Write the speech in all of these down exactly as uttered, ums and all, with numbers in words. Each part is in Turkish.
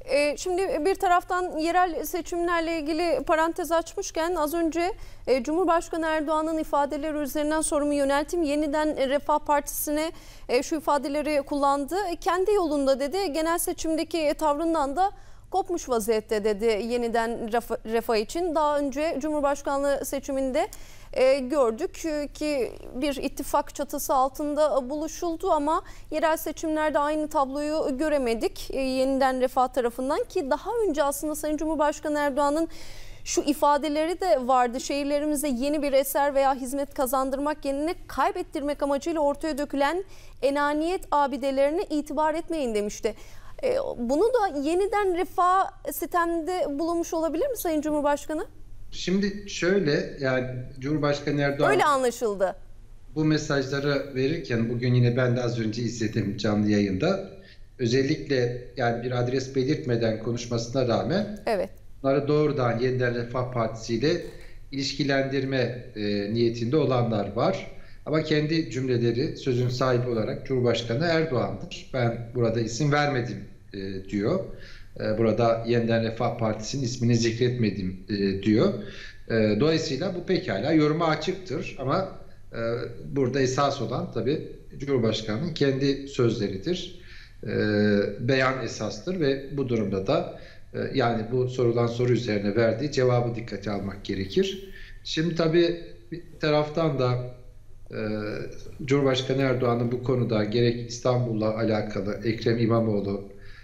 E, şimdi bir taraftan yerel seçimlerle ilgili parantez açmışken az önce e, Cumhurbaşkanı Erdoğan'ın ifadeleri üzerinden sorumu yönelttim. Yeniden Refah Partisi'ne e, şu ifadeleri kullandı. Kendi yolunda dedi, genel seçimdeki tavrından da kopmuş vaziyette dedi yeniden Refah, Refah için. Daha önce Cumhurbaşkanlığı seçiminde e, gördük ki bir ittifak çatısı altında buluşuldu ama yerel seçimlerde aynı tabloyu göremedik e, yeniden Refah tarafından, ki daha önce aslında Sayın Cumhurbaşkanı Erdoğan'ın şu ifadeleri de vardı. Şehirlerimize yeni bir eser veya hizmet kazandırmak yerine kaybettirmek amacıyla ortaya dökülen enaniyet abidelerine itibar etmeyin demişti. Bunu da yeniden Refah sistemde bulunmuş olabilir mi Sayın Cumhurbaşkanı? Şimdi şöyle, yani Cumhurbaşkanı Erdoğan öyle anlaşıldı. Bu mesajları verirken bugün yine ben de az önce izledim canlı yayında. Özellikle yani bir adres belirtmeden konuşmasına rağmen evet, bunları doğrudan yeniden Refah Partisi ile ilişkilendirme e, niyetinde olanlar var. Ama kendi cümleleri, sözün sahibi olarak Cumhurbaşkanı Erdoğan'dır. Ben burada isim vermedim e, diyor. E, burada yeniden Refah Partisi'nin ismini zikretmedim e, diyor. E, dolayısıyla bu pekala yoruma açıktır. Ama e, burada esas olan tabii Cumhurbaşkanı'nın kendi sözleridir. E, beyan esastır ve bu durumda da e, yani bu sorulan soru üzerine verdiği cevabı dikkate almak gerekir. Şimdi tabii bir taraftan da Ee, Cumhurbaşkanı Erdoğan'ın bu konuda gerek İstanbul'la alakalı Ekrem İmamoğlu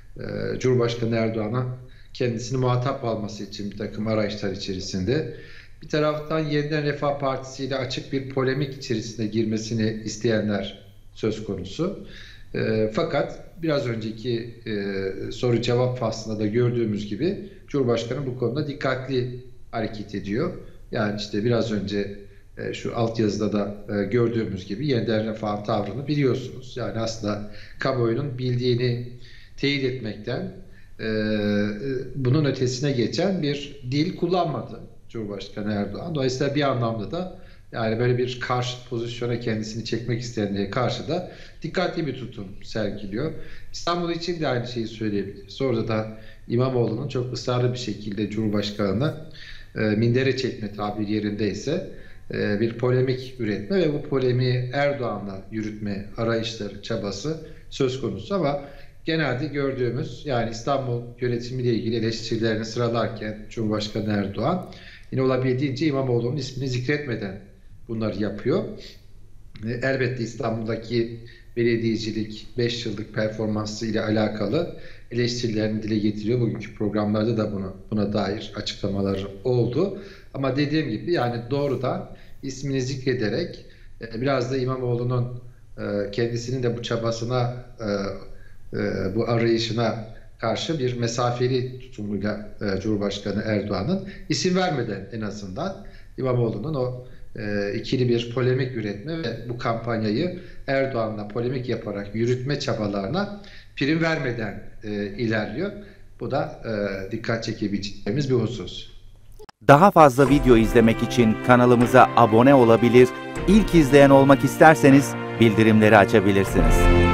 e, Cumhurbaşkanı Erdoğan'a kendisini muhatap alması için bir takım arayışlar içerisinde, bir taraftan yeniden Refah Partisi ile açık bir polemik içerisine girmesini isteyenler söz konusu. E, fakat biraz önceki e, soru cevap faslında da gördüğümüz gibi Cumhurbaşkanı bu konuda dikkatli hareket ediyor. Yani işte biraz önce şu altyazıda da gördüğümüz gibi yeniden Refah tavrını biliyorsunuz. Yani aslında kamuoyunun bildiğini teyit etmekten bunun ötesine geçen bir dil kullanmadı Cumhurbaşkanı Erdoğan. Dolayısıyla bir anlamda da yani böyle bir karşıt pozisyona kendisini çekmek isteyenlere karşı da dikkatli bir tutum sergiliyor. İstanbul için de aynı şeyi söyleyebiliriz. Orada da İmamoğlu'nun çok ısrarlı bir şekilde Cumhurbaşkanı'na mindere çekme tabiri yerindeyse bir polemik üretme ve bu polemiği Erdoğan'la yürütme arayışları, çabası söz konusu. Ama genelde gördüğümüz, yani İstanbul yönetimiyle ilgili eleştirilerini sıralarken Cumhurbaşkanı Erdoğan yine olabildiğince İmamoğlu'nun ismini zikretmeden bunları yapıyor. Elbette İstanbul'daki belediyecilik beş yıllık performansı ile alakalı eleştirilerini dile getiriyor. Bugünkü programlarda da bunu, buna dair açıklamalar oldu. Ama dediğim gibi yani doğrudan ismini zikrederek biraz da İmamoğlu'nun kendisinin de bu çabasına, bu arayışına karşı bir mesafeli tutumuyla Cumhurbaşkanı Erdoğan'ın isim vermeden en azından İmamoğlu'nun o ikili bir polemik üretme ve bu kampanyayı Erdoğan'la polemik yaparak yürütme çabalarına prim vermeden ilerliyor. Bu da dikkat çekebileceğimiz bir husus. Daha fazla video izlemek için kanalımıza abone olabilir, ilk izleyen olmak isterseniz bildirimleri açabilirsiniz.